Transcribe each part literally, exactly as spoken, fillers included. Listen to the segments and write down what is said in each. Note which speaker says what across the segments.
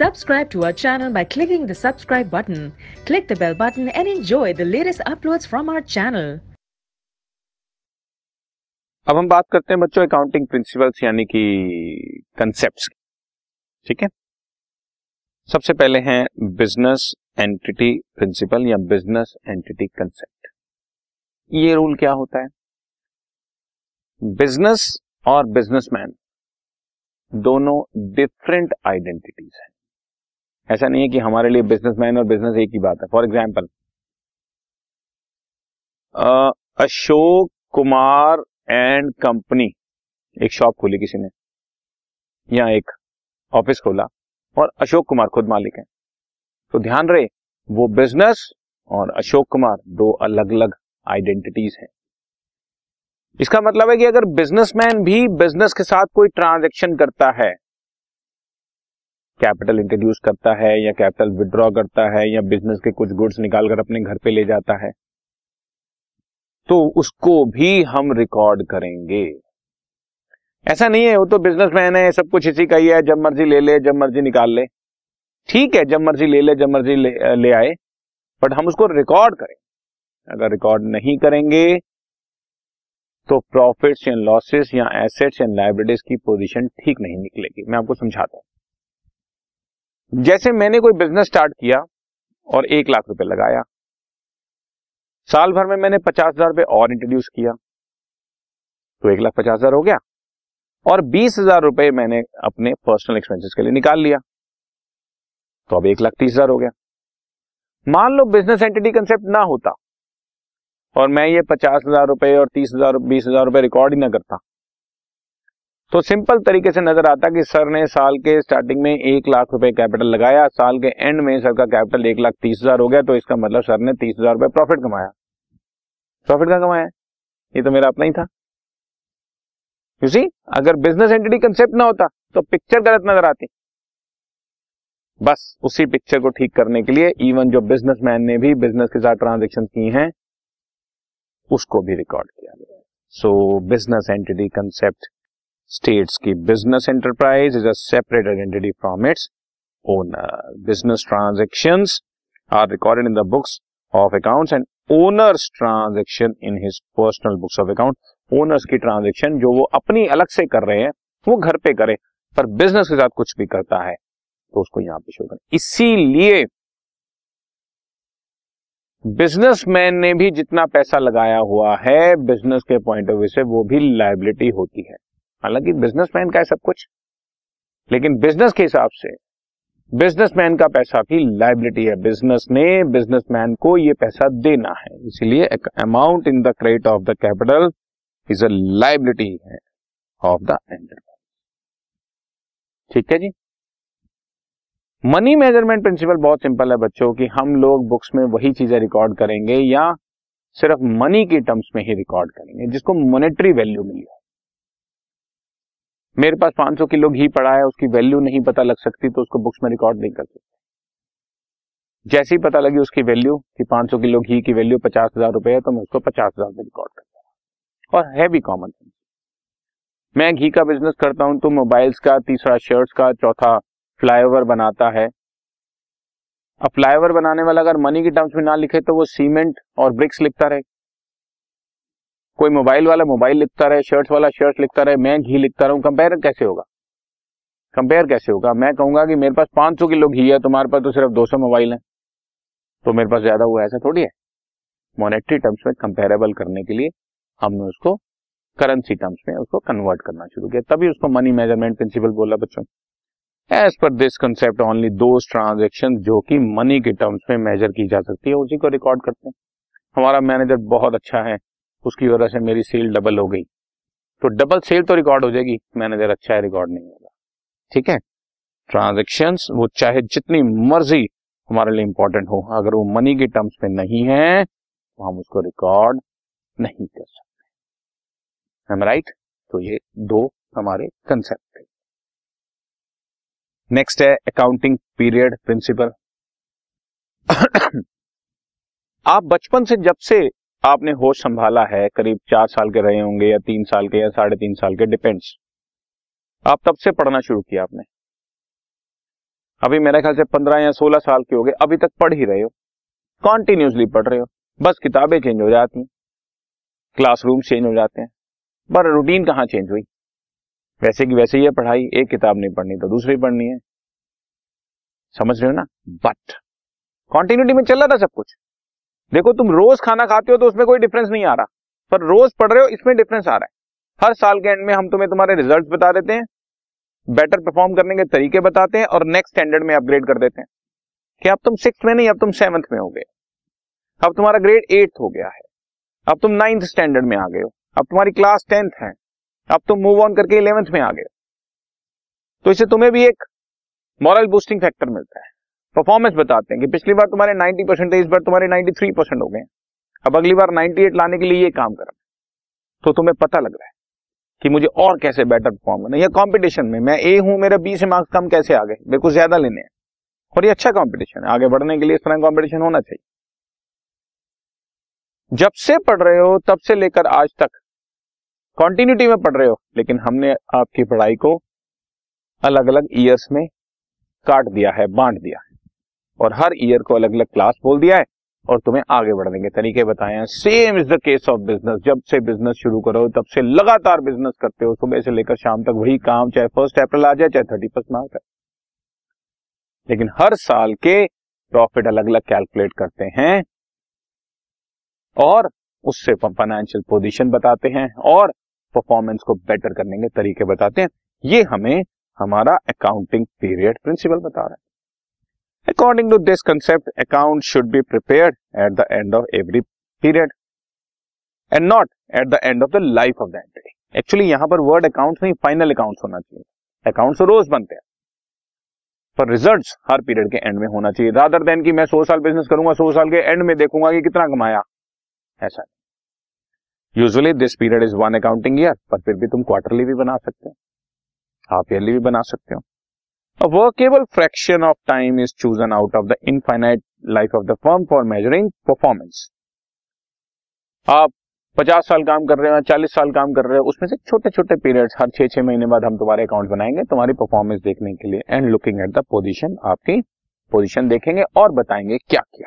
Speaker 1: Subscribe to our channel by clicking the subscribe button. Click the bell button and enjoy the latest uploads from our channel.
Speaker 2: अब हम बात करते हैं बच्चों accounting principles यानी कि कंसेप्ट्स की। ठीक है, सबसे पहले हैं बिजनेस एंटिटी प्रिंसिपल या बिजनेस एंटिटी कंसेप्ट। ये रूल क्या होता है? बिजनेस और बिजनेसमैन दोनों डिफरेंट आइडेंटिटीज हैं। ऐसा नहीं है कि हमारे लिए बिजनेसमैन और बिजनेस एक ही बात है। For example, Ashok Kumar and company, एक शॉप खोली किसी ने या एक ऑफिस खोला और अशोक कुमार खुद मालिक हैं, तो ध्यान रहे वो बिजनेस और अशोक कुमार दो अलग अलग आइडेंटिटीज हैं। इसका मतलब है कि अगर बिजनेसमैन भी बिजनेस के साथ कोई ट्रांजैक्शन करता है, कैपिटल इंट्रोड्यूस करता है या कैपिटल विड्रॉ करता है या बिजनेस के कुछ गुड्स निकालकर अपने घर पे ले जाता है, तो उसको भी हम रिकॉर्ड करेंगे। ऐसा नहीं है वो तो बिजनेसमैन है, सब कुछ इसी का ही है, जब मर्जी ले ले जब मर्जी निकाल ले। ठीक है, जब मर्जी ले ले जब मर्जी ले, ले आए, बट हम उसको रिकॉर्ड करेंगे। अगर रिकॉर्ड नहीं करेंगे तो प्रॉफिट्स या लॉसेस या एसेट्स या लायबिलिटीज की पोजीशन ठीक नहीं निकलेगी। मैं आपको समझाता हूं। जैसे मैंने कोई बिजनेस स्टार्ट किया और एक लाख रुपए लगाया, साल भर में मैंने पचास हजार रुपए और इंट्रोड्यूस किया, तो एक लाख पचास हजार हो गया, और बीस हजार रुपए मैंने अपने पर्सनल एक्सपेंसेस के लिए निकाल लिया, तो अब एक लाख तीस हजार हो गया। मान लो बिजनेस एंटिटी कंसेप्ट ना होता और मैं ये पचास हजार रुपए और तीस हजार बीस हजार रुपए रिकॉर्ड ही ना करता, तो सिंपल तरीके से नजर आता कि सर ने साल के स्टार्टिंग में एक लाख रुपए कैपिटल लगाया, साल के एंड में सर का कैपिटल एक लाख तीस हजार हो गया, तो इसका मतलब सर ने तीस हजार रुपए प्रॉफिट कमाया। प्रॉफिट का कमाया, ये तो मेरा अपना ही था। यू सी, अगर बिजनेस एंटिटी कंसेप्ट ना होता तो पिक्चर गलत नजर आती। बस उसी पिक्चर को ठीक करने के लिए इवन जो बिजनेसमैन ने भी बिजनेस के साथ ट्रांजैक्शन की हैं उसको भी रिकॉर्ड किया गया। So business entity concept states कि business enterprise is a separate identity from its owner. Business transactions are recorded in the books of accounts and owner's transaction in his personal books of account. Owners की transaction जो वो अपनी अलग से कर रहे हैं वो घर पे करे, पर बिजनेस के साथ कुछ भी करता है तो उसको यहाँ पे शो करें। इसीलिए बिजनेसमैन ने भी जितना पैसा लगाया हुआ है बिजनेस के पॉइंट ऑफ व्यू से वो भी लायबिलिटी होती है। हालांकि बिजनेसमैन का है सब कुछ, लेकिन बिजनेस के हिसाब से बिजनेसमैन का पैसा भी लायबिलिटी है। बिजनेस ने बिजनेसमैन को ये पैसा देना है, इसीलिए amount in the credit of the capital is a liability of the enterprise. ठीक है जी। मनी मेजरमेंट प्रिंसिपल बहुत सिंपल है बच्चों की हम लोग बुक्स में वही चीजें रिकॉर्ड करेंगे या सिर्फ मनी की टर्म्स में ही रिकॉर्ड करेंगे जिसको मॉनेटरी वैल्यू मिली है। मेरे पास पांच सौ किलो घी पड़ा है, उसकी वैल्यू नहीं पता लग सकती तो उसको बुक्स में रिकॉर्ड नहीं कर सकते। जैसे ही पता लगी उसकी वैल्यू कि पांच सौ किलो घी की वैल्यू पचास हजार रुपए है तो मैं उसको पचास हजार में रिकॉर्ड करता हूं। और है भी कॉमन सेंस। मैं घी का बिजनेस करता हूं तो मोबाइल्स का, तीसरा शर्ट्स का, चौथा फ्लाईओवर बनाता है। अब फ्लाईओवर बनाने वाला अगर मनी की टर्म्स में ना लिखे तो वो सीमेंट और ब्रिक्स लिखता रहे, कोई मोबाइल वाला मोबाइल लिखता रहे, शर्ट्स वाला शर्ट लिखता रहे, मैं घी लिखता रहूं, कंपेयर कैसे होगा? कंपेयर कैसे होगा? मैं कहूंगा कि मेरे पास पांच सौ किलो घी है, तुम्हारे पास तो सिर्फ दो सौ मोबाइल है, तो मेरे पास ज्यादा हुआ, ऐसा थोड़ी है। मॉनेटरी टर्म्स में कंपेरेबल करने के लिए हमने उसको करेंसी टर्म्स में उसको कन्वर्ट करना शुरू किया, तभी उसको मनी मेजरमेंट प्रिंसिपल बोला बच्चों। As per this concept only those transaction जो कि मनी के टर्म्स में मेजर की जा सकती है उसी को रिकॉर्ड करते हैं। हमारा मैनेजर बहुत अच्छा है, उसकी वजह से मेरी सेल डबल हो गई, तो डबल सेल तो रिकॉर्ड हो जाएगी, मैनेजर अच्छा है रिकॉर्ड नहीं होगा। ठीक है, ट्रांजैक्शंस वो चाहे जितनी मर्जी हमारे लिए इंपॉर्टेंट हो, अगर वो मनी के टर्म्स में नहीं है तो हम उसको रिकॉर्ड नहीं कर सकते। हम राइट? तो ये दो हमारे कंसेप्ट थे। नेक्स्ट है अकाउंटिंग पीरियड प्रिंसिपल। आप बचपन से जब से आपने होश संभाला है, करीब चार साल के रहे होंगे या तीन साल के या साढ़े तीन साल के, डिपेंड्स, आप तब से पढ़ना शुरू किया आपने। अभी मेरे ख्याल से पंद्रह या सोलह साल के हो गए, अभी तक पढ़ ही रहे हो, कॉन्टिन्यूसली पढ़ रहे हो, बस किताबें चेंज हो जाती हैं, क्लासरूम चेंज हो जाते हैं, पर रूटीन कहाँ चेंज हुई? वैसे की वैसे ही है पढ़ाई, एक किताब नहीं पढ़नी तो दूसरी पढ़नी है, समझ रहे हो ना? बट कॉन्टिन्यूटी में चल रहा था सब कुछ। देखो तुम रोज खाना खाते हो तो उसमें कोई डिफरेंस नहीं आ रहा, पर रोज पढ़ रहे हो इसमें डिफरेंस आ रहा है। हर साल के एंड में हम तुम्हें तुम्हारे रिजल्ट बता देते हैं, बेटर परफॉर्म करने के तरीके बताते हैं और नेक्स्ट स्टैंडर्ड में अपग्रेड कर देते हैं कि अब तुम सिक्स में नहीं, अब तुम सेवंथ में हो गए, अब तुम्हारा ग्रेड एट्थ हो गया है, अब तुम नाइन्थ स्टैंडर्ड में आ गए हो, अब तुम्हारी क्लास टेंथ है, अब तुम मूव ऑन करके इलेवेंथ में आ गए। तो इससे तुम्हें भी एक मॉरल बूस्टिंग फैक्टर मिलता है। परफॉर्मेंस बताते हैं कि पिछली बार तुम्हारे नाइन्टी परसेंट है, इस बार तुम्हारे नाइन्टी थ्री परसेंट हो गए, अब अगली बार नाइन्टी एट लाने के लिए ये काम करना। तो तुम्हें पता लग रहा है कि मुझे और कैसे बेटर परफॉर्म करना है। कंपटीशन में मैं ए हूं, मेरे बीस मार्क्स कम कैसे आ गए, मेरे को ज्यादा लेने हैं, और ये अच्छा कंपटीशन है, आगे बढ़ने के लिए इस तरह कंपटीशन होना चाहिए। जब से पढ़ रहे हो तब से लेकर आज तक कंटिन्यूटी में पढ़ रहे हो, लेकिन हमने आपकी पढ़ाई को अलग अलग ईयर्स में काट दिया है, बांट दिया है, और हर ईयर को अलग अलग क्लास बोल दिया है और तुम्हें आगे बढ़ने के तरीके बताए हैं। Same is the case of business. जब से बिजनेस शुरू करो तब से लगातार बिजनेस करते हो, सुबह से लेकर शाम तक वही काम, चाहे फर्स्ट अप्रैल आ जाए चाहे थर्टी फर्स्ट मार्च आए, लेकिन हर साल के प्रॉफिट अलग अलग कैलकुलेट करते हैं और उससे फाइनेंशियल पोजीशन बताते हैं और परफॉर्मेंस को बेटर करने के तरीके बताते हैं। ये हमें हमारा अकाउंटिंग पीरियड प्रिंसिपल बता रहा है। According to this concept, accounts should be prepared at the end of every period and not at the end of the life of the entity. Actually यहाँ पर word accounts नहीं, final accounts होना चाहिए। Accounts तो रोज बनते हैं, पर results हर पीरियड के एंड में होना चाहिए, रादर देन कि मैं सौ साल बिजनेस करूंगा, सौ साल के एंड में देखूंगा कि कितना कमाया, ऐसा। Usually this period is one accounting year, पर फिर भी तुम क्वार्टरली भी बना सकते हो, हाफ ईयरली भी बना सकते हो। A workable fraction of time is chosen out of the infinite life of the firm for measuring performance. आप पचास साल काम कर रहे हो, चालीस साल काम कर रहे हो, उसमें से छोटे छोटे पीरियड्स हर छह छह महीने बाद हम तुम्हारे अकाउंट बनाएंगे तुम्हारी परफॉर्मेंस देखने के लिए, and looking at the position, आपकी पोजीशन देखेंगे और बताएंगे क्या किया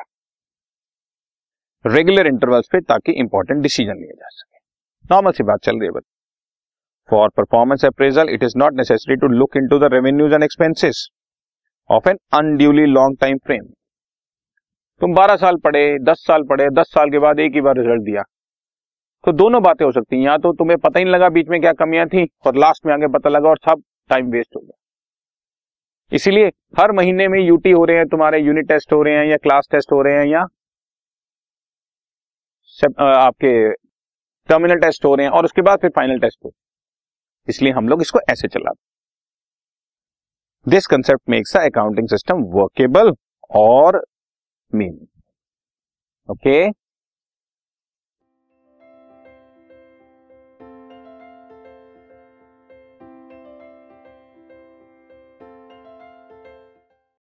Speaker 2: रेगुलर इंटरवल्स पे, ताकि इंपॉर्टेंट डिसीजन लिए जा सके। नॉर्मल सी बात चल रही है। For performance appraisal, it is not necessary to look into the revenues and expenses of an unduly long time frame. तुम बारह साल पढ़े, दस साल पढ़े, दस साल के बाद एक ही बार रिजल्ट दिया, तो दोनों बातें हो सकती हैं। या तो तुम्हें पता ही नहीं लगा बीच में क्या कमियां थी और लास्ट में आगे पता लगा और सब टाइम वेस्ट हो गया। इसीलिए हर महीने में यूटी हो रहे हैं, तुम्हारे यूनिट टेस्ट हो रहे हैं या क्लास टेस्ट हो रहे हैं या आपके टर्मिनल टेस्ट हो रहे हैं और उसके बाद फिर फाइनल टेस्ट हो, इसलिए हम लोग इसको ऐसे चलाते। This concept makes the accounting system workable और मीनिंग। ओके।